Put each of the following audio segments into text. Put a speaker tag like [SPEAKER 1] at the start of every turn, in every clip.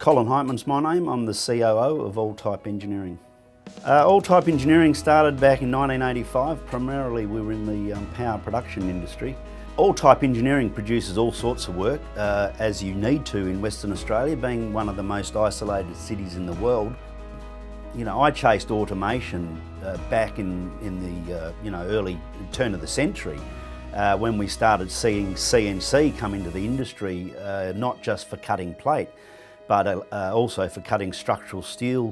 [SPEAKER 1] Colin Heitman's my name. I'm the COO of Alltype Engineering. Alltype Engineering started back in 1985. Primarily we were in the power production industry. Alltype Engineering produces all sorts of work, as you need to in Western Australia, being one of the most isolated cities in the world. You know, I chased automation back in the early turn of the century, when we started seeing CNC come into the industry, not just for cutting plate, but also for cutting structural steel.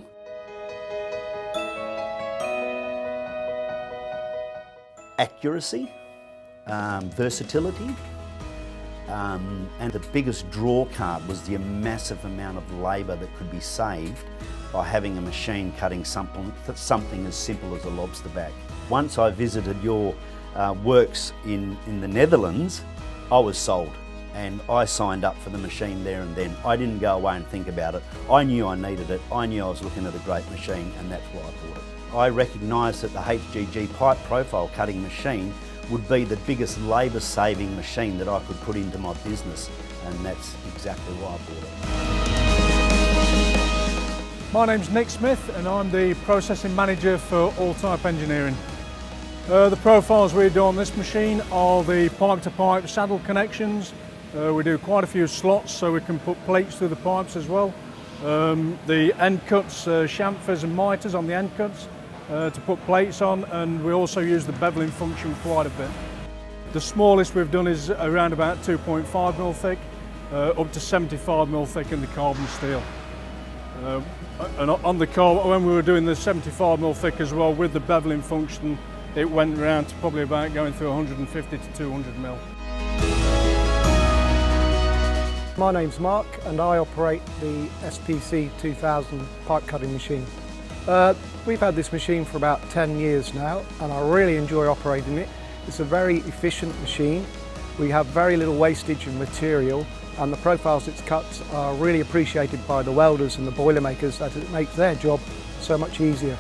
[SPEAKER 1] Accuracy, versatility, and the biggest draw card was the massive amount of labour that could be saved by having a machine cutting something as simple as a lobster back. Once I visited your works in the Netherlands, I was sold and I signed up for the machine there and then. I didn't go away and think about it. I knew I needed it. I knew I was looking at a great machine, and that's why I bought it. I recognised that the HGG pipe profile cutting machine would be the biggest labour saving machine that I could put into my business, and that's exactly why I bought it.
[SPEAKER 2] My name's Nick Smith and I'm the processing manager for Alltype Engineering. The profiles we do on this machine are the pipe-to-pipe saddle connections. We do quite a few slots so we can put plates through the pipes as well. The end cuts, chamfers and miters on the end cuts to put plates on, and we also use the beveling function quite a bit. The smallest we've done is around about 2.5mm thick, up to 75mm thick in the carbon steel. And on the car, when we were doing the 75mm thick as well with the beveling function, it went around to probably about going through 150 to 200mm.
[SPEAKER 3] My name's Mark and I operate the SPC1500 pipe cutting machine. We've had this machine for about 10 years now and I really enjoy operating it. It's a very efficient machine. We have very little wastage of material, and the profiles it cuts are really appreciated by the welders and the boilermakers, as it makes their job so much easier.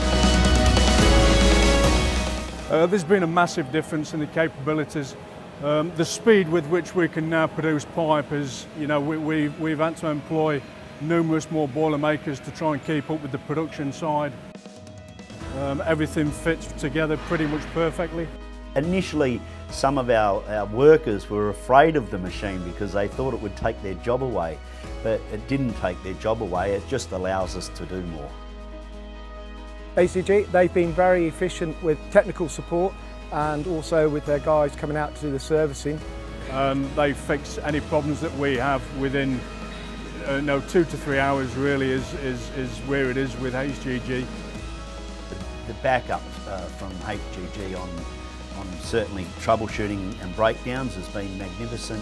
[SPEAKER 2] There's been a massive difference in the capabilities. The speed with which we can now produce pipe is, we've had to employ numerous more boilermakers to try and keep up with the production side. Everything fits together pretty much perfectly.
[SPEAKER 1] Initially, some of our workers were afraid of the machine because they thought it would take their job away, but it didn't take their job away, it just allows us to do more.
[SPEAKER 3] HGG, they've been very efficient with technical support and also with their guys coming out to do the servicing.
[SPEAKER 2] They fix any problems that we have within 2 to 3 hours really is where it is with HGG.
[SPEAKER 1] The backup from HGG on certainly troubleshooting and breakdowns has been magnificent.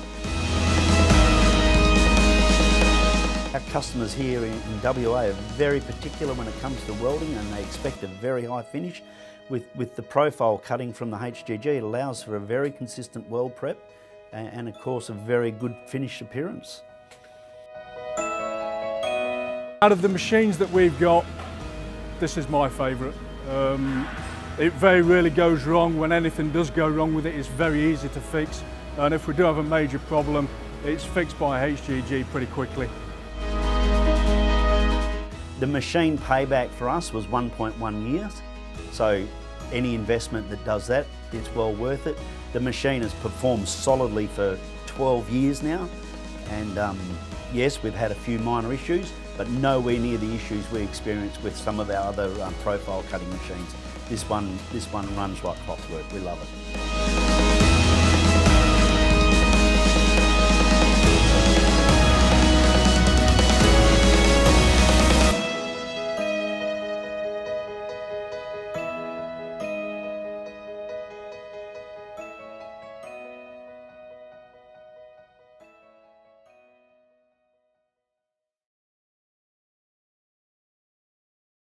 [SPEAKER 1] Our customers here in WA are very particular when it comes to welding, and they expect a very high finish. With the profile cutting from the HGG, it allows for a very consistent weld prep and of course a very good finished appearance.
[SPEAKER 2] Out of the machines that we've got, this is my favourite. It very rarely goes wrong. When anything does go wrong with it, it's very easy to fix, and if we do have a major problem, it's fixed by HGG pretty quickly.
[SPEAKER 1] The machine payback for us was 1.1 years, so any investment that does that, it's well worth it. The machine has performed solidly for 12 years now, and yes, we've had a few minor issues, but nowhere near the issues we experienced with some of our other profile cutting machines. This one runs like clockwork. We love it.